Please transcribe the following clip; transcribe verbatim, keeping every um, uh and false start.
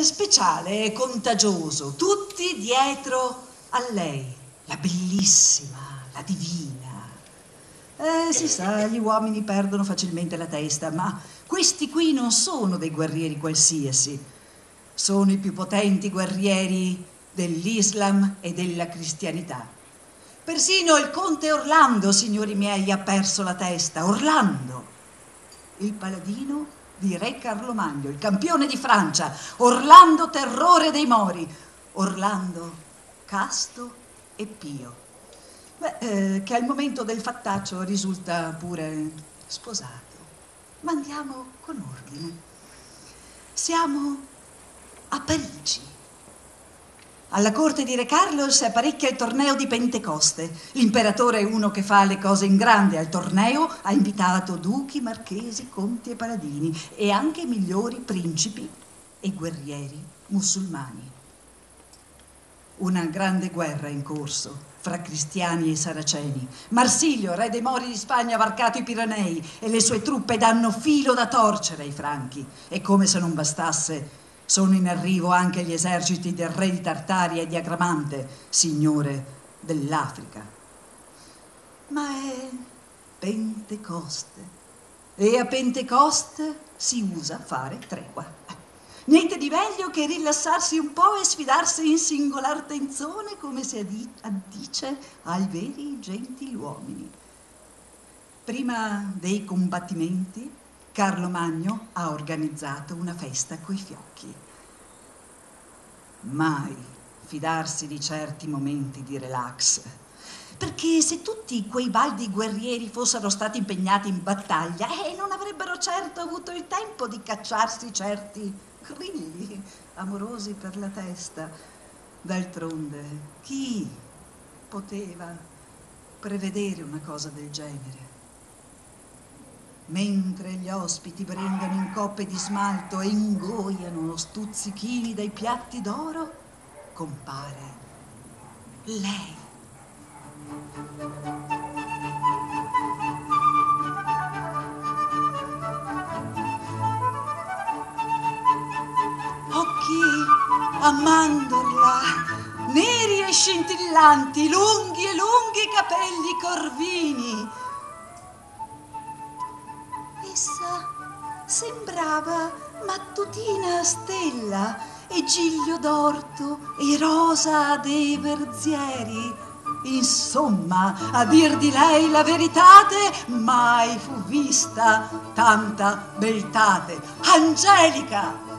eh, speciale e contagioso, tutti dietro a lei, la bellissima, la divina. Eh, si sa, gli uomini perdono facilmente la testa, ma questi qui non sono dei guerrieri qualsiasi, sono i più potenti guerrieri dell'Islam e della cristianità. Persino il conte Orlando, signori miei, ha perso la testa. Orlando, il paladino di Re Carlo Magno, il campione di Francia. Orlando, terrore dei Mori. Orlando, casto e pio. Beh, eh, che al momento del fattaccio risulta pure sposato. Ma andiamo con ordine. Siamo a Parigi. Alla corte di Re Carlo si apparecchia il torneo di Pentecoste. L'imperatore è uno che fa le cose in grande. Al torneo ha invitato duchi, marchesi, conti e paladini e anche i migliori principi e guerrieri musulmani. Una grande guerra è in corso fra cristiani e saraceni. Marsilio, re dei Mori di Spagna, ha varcato i Pirenei e le sue truppe danno filo da torcere ai franchi. E come se non bastasse, sono in arrivo anche gli eserciti del re di Tartaria e di Agramante, signore dell'Africa. Ma è Pentecoste e a Pentecoste si usa fare tregua. Niente di meglio che rilassarsi un po' e sfidarsi in singolar tenzone, come si addice ai veri gentiluomini. Prima dei combattimenti, Carlo Magno ha organizzato una festa coi fiocchi. Mai fidarsi di certi momenti di relax, perché se tutti quei baldi guerrieri fossero stati impegnati in battaglia, eh, non avrebbero certo avuto il tempo di cacciarsi certi grilli amorosi per la testa. D'altronde, chi poteva prevedere una cosa del genere? Mentre gli ospiti brindano in coppe di smalto e ingoiano stuzzichini dai piatti d'oro, compare lei. Occhi a mandorla, neri e scintillanti, lunghi e lunghi capelli corvini. Essa sembrava mattutina stella e giglio d'orto e rosa dei verzieri. Insomma, a dir di lei la veritate, mai fu vista tanta beltate. Angelica!